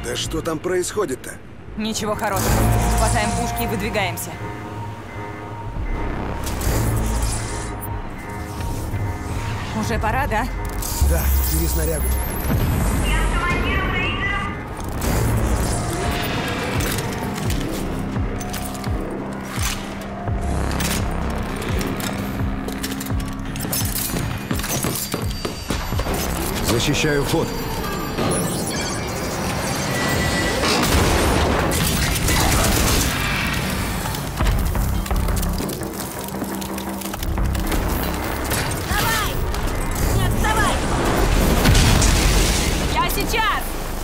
Да что там происходит-то? Ничего хорошего. Хватаем пушки и выдвигаемся. Уже пора, да? Да, бери снарягу. Защищаю вход. Давай! Не отставай! Я сейчас!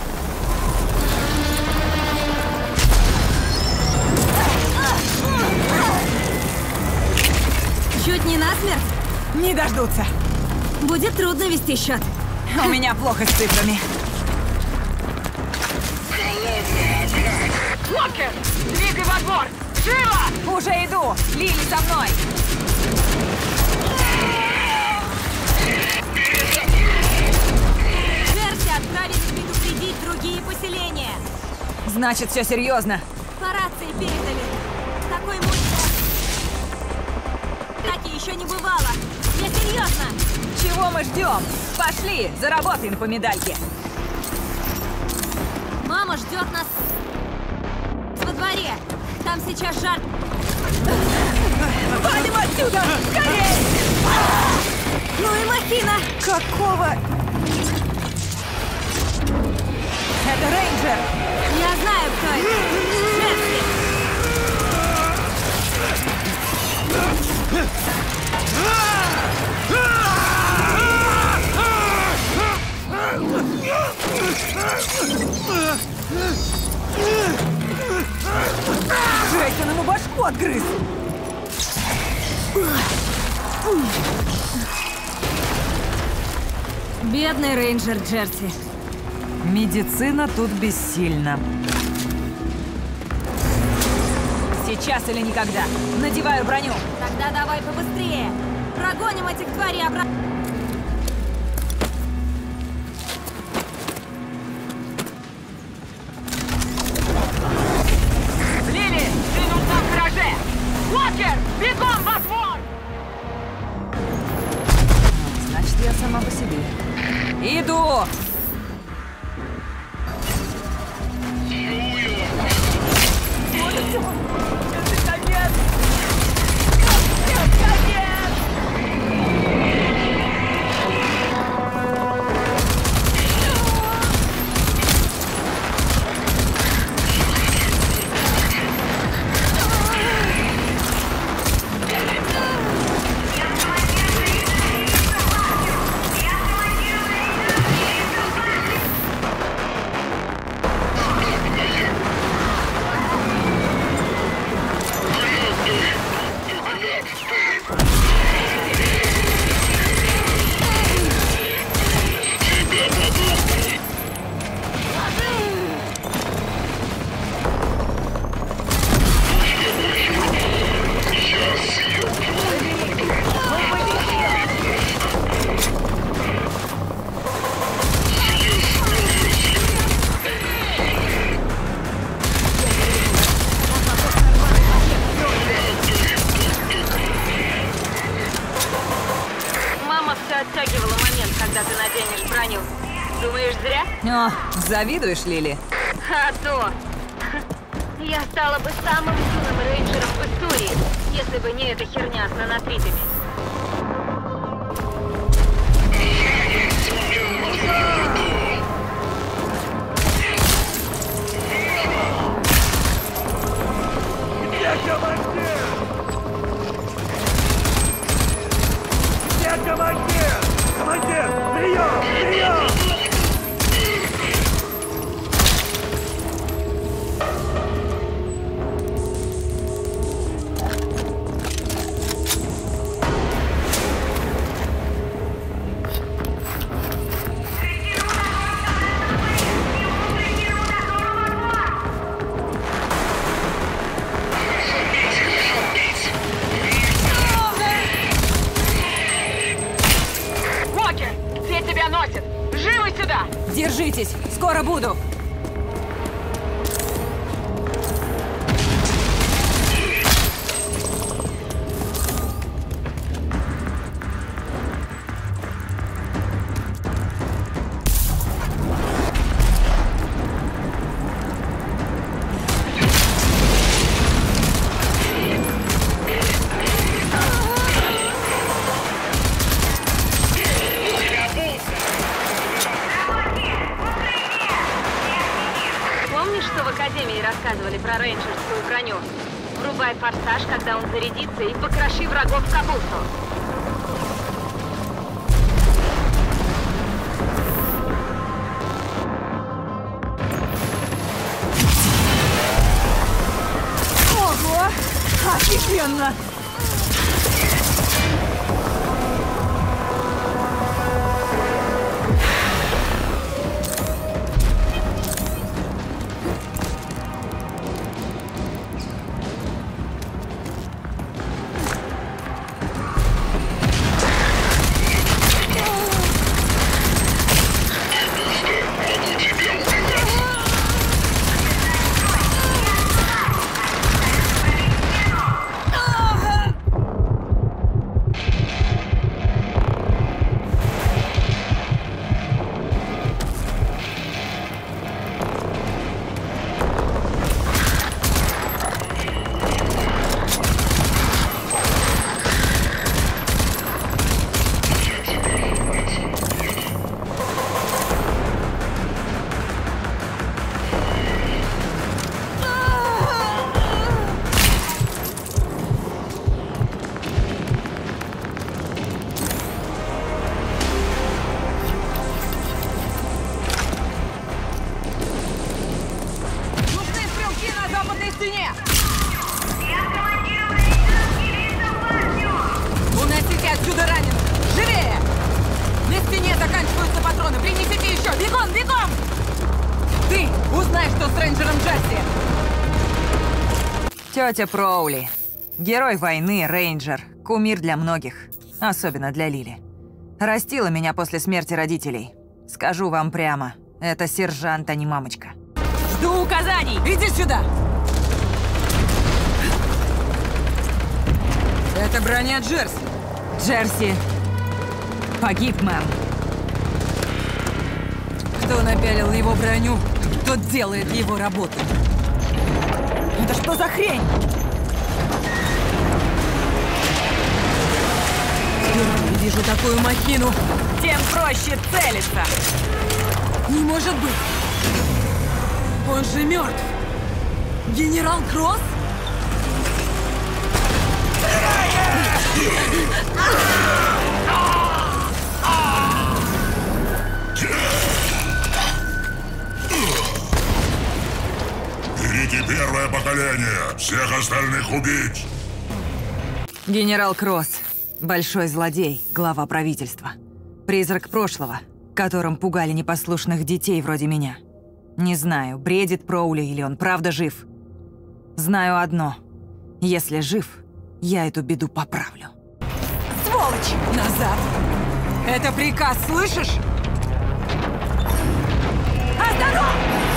Чуть не насмерть? Не дождутся. Будет трудно вести счет. У меня плохо с цифрами. Локер! Двигай во двор! Живо! Уже иду! Лили, за мной! Джерси отправились предупредить другие поселения. Значит, все серьезно. По рации передали. Такой мощный. Таки еще не бывало. Я серьезно. Чего мы ждем? Пошли, заработаем по медальке. Мама ждет нас во дворе. Там сейчас жар. Валим отсюда! Скорей! Ну и махина. Какого? Это рейнджер! Я знаю, кто это. Джерси. Джейсон ему башку отгрыз! Бедный рейнджер Джерси. Медицина тут бессильна. Сейчас или никогда. Надеваю броню. Тогда давай побыстрее. Прогоним этих тварей обратно. Лили, ты нужна в гараже! Локер, бегом во двор! Значит, я сама по себе. Иду! Это конец! Нет, конец! Мама все оттягивала момент, когда ты наденешь броню. Думаешь, зря? О, завидуешь, Лили? А то! Я стала бы самым юным рейнджером в истории, если бы не эта херня с нанотритами. Локер, где тебя носит? Живо сюда! Держитесь, скоро буду. рассказывали про рейнджерскую броню. Врубай форсаж, когда он зарядится, и покроши врагов в капусту. Ого! Офигенно! Уносите отсюда раненых! Живее! На стене заканчиваются патроны! Принесите еще! Бегом, бегом! Ты узнай, что с рейнджером Джесси! Тетя Проули. Герой войны, рейнджер. Кумир для многих. Особенно для Лили. Растила меня после смерти родителей. Скажу вам прямо, это сержант, а не мамочка. Жду указаний! Иди сюда! Это броня Джерси. Джерси погиб, мэм. Кто напялил его броню, тот делает его работу. Это что за хрень? Впервые вижу такую махину. Тем проще целиться. Не может быть. Он же мертв. Генерал Кросс? Берите первое поколение! Всех остальных убить! Генерал Кросс. Большой злодей, глава правительства. Призрак прошлого, которым пугали непослушных детей вроде меня. Не знаю, бредит Проули или он правда жив. Знаю одно. Если жив, я эту беду поправлю. Сволочь! Назад! Это приказ, слышишь? Осторожно!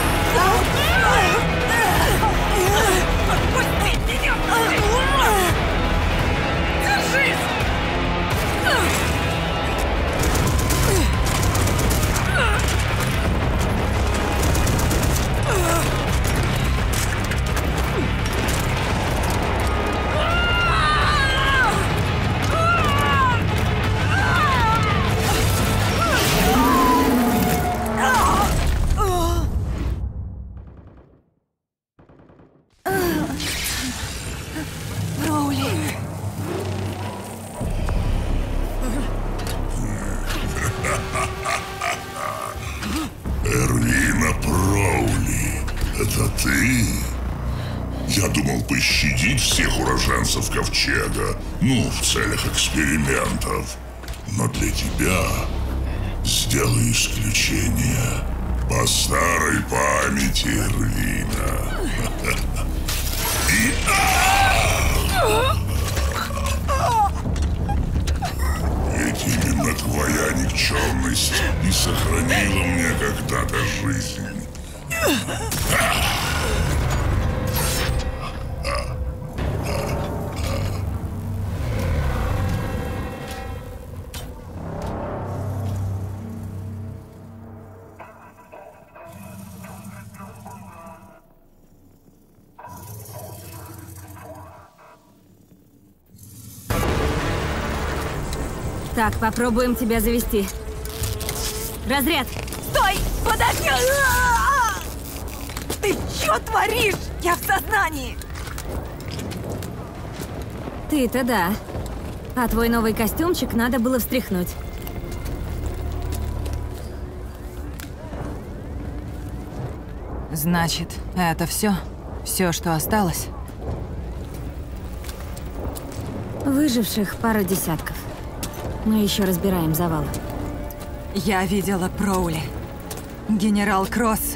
Отпусти меня! Держись! Эрвина Проули, это ты? Я думал пощадить всех уроженцев Ковчега, ну, в целях экспериментов. Но для тебя сделаю исключение по старой памяти, Эрвина. Ведь именно твоя никчемность и сохранила мне когда-то жизнь. Так, попробуем тебя завести. Разряд! Стой! Подожди! Ты что творишь? Я в сознании! Ты-то да. А твой новый костюмчик надо было встряхнуть. Значит, это все? Все, что осталось? Выживших пара десятков. Мы еще разбираем завалы. Я видела Проули. Генерал Кросс,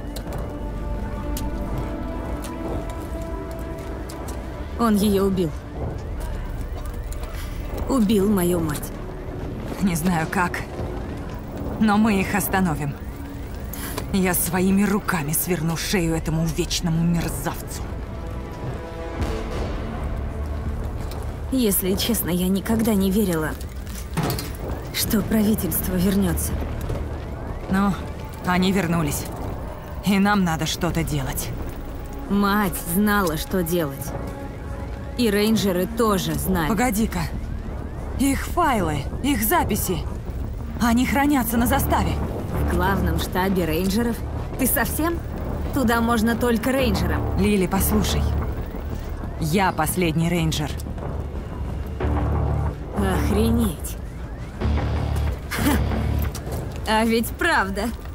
Он ее убил. Убил мою мать. Не знаю как, но мы их остановим. Я своими руками сверну шею этому вечному мерзавцу. Если честно, я никогда не верила, что правительство вернется. Но они вернулись. И нам надо что-то делать. Мать знала, что делать. И рейнджеры тоже знали. Погоди-ка. Их файлы, их записи. Они хранятся на заставе. В главном штабе рейнджеров? Ты совсем? Туда можно только рейнджерам. Лили, послушай. Я последний рейнджер. Охренеть. Ха. А ведь правда.